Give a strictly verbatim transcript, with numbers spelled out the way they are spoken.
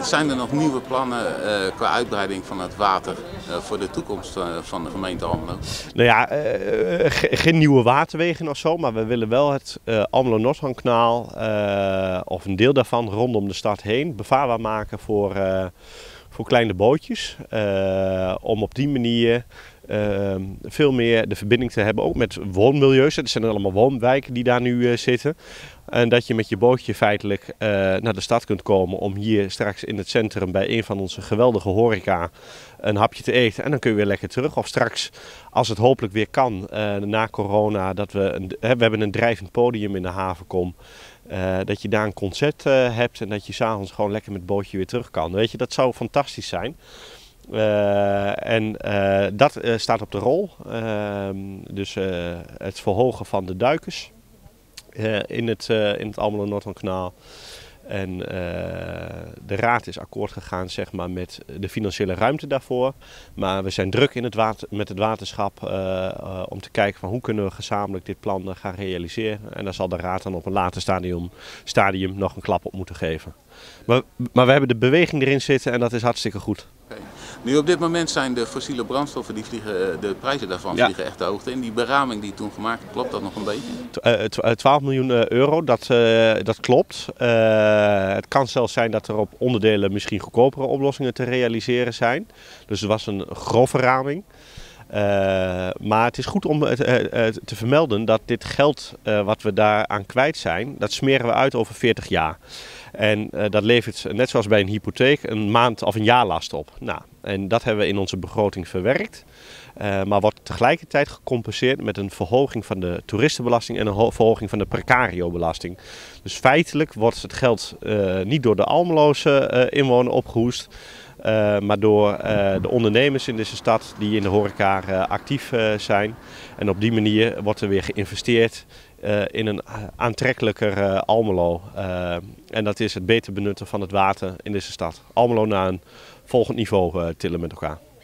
zijn er nog nieuwe plannen uh, qua uitbreiding van het water uh, voor de toekomst uh, van de gemeente Almelo? Nou ja, uh, geen nieuwe waterwegen of zo, maar we willen wel het uh, Almelo-Noordhoornkanaal uh, of een deel daarvan rondom de stad heen bevaarbaar maken voor, uh, voor kleine bootjes. Uh, om op die manier uh, veel meer de verbinding te hebben, ook met woonmilieus. Er zijn allemaal woonwijken die daar nu uh, zitten. En dat je met je bootje feitelijk uh, naar de stad kunt komen om hier straks in het centrum bij een van onze geweldige horeca een hapje te eten. En dan kun je weer lekker terug. Of straks, als het hopelijk weer kan, uh, na corona, dat we, een, we hebben een drijvend podium in de havenkom. Uh, dat je daar een concert uh, hebt en dat je s'avonds gewoon lekker met het bootje weer terug kan. Weet je, dat zou fantastisch zijn. Uh, en uh, dat uh, staat op de rol. Uh, dus uh, het verhogen van de duikers. Uh, in het, uh, in het Almelo-Noordhoonkanaal. En uh, de raad is akkoord gegaan, zeg maar, met de financiële ruimte daarvoor. Maar we zijn druk in het water, met het waterschap uh, uh, om te kijken van hoe kunnen we gezamenlijk dit plan uh, gaan realiseren. En daar zal de raad dan op een later stadium, stadium nog een klap op moeten geven. Maar, maar we hebben de beweging erin zitten en dat is hartstikke goed. Okay. Nu op dit moment zijn de fossiele brandstoffen, die vliegen, de prijzen daarvan ja. vliegen echt de hoogte in. Die beraming die toen gemaakt is, klopt dat nog een beetje? twaalf miljoen euro, dat, uh, dat klopt. Uh, het kan zelfs zijn dat er op onderdelen misschien goedkopere oplossingen te realiseren zijn. Dus er was een grove raming. Uh, maar het is goed om uh, uh, te vermelden dat dit geld uh, wat we daaraan kwijt zijn, dat smeren we uit over veertig jaar. En uh, dat levert, net zoals bij een hypotheek, een maand of een jaarlast op. Nou, en dat hebben we in onze begroting verwerkt. Uh, maar wordt tegelijkertijd gecompenseerd met een verhoging van de toeristenbelasting en een verhoging van de precario-belasting. Dus feitelijk wordt het geld uh, niet door de Almeloze uh, inwoner opgehoest. Uh, maar door uh, de ondernemers in deze stad die in de horeca uh, actief uh, zijn. En op die manier wordt er weer geïnvesteerd uh, in een aantrekkelijker uh, Almelo. Uh, en dat is het beter benutten van het water in deze stad. Almelo naar een volgend niveau uh, tillen met elkaar.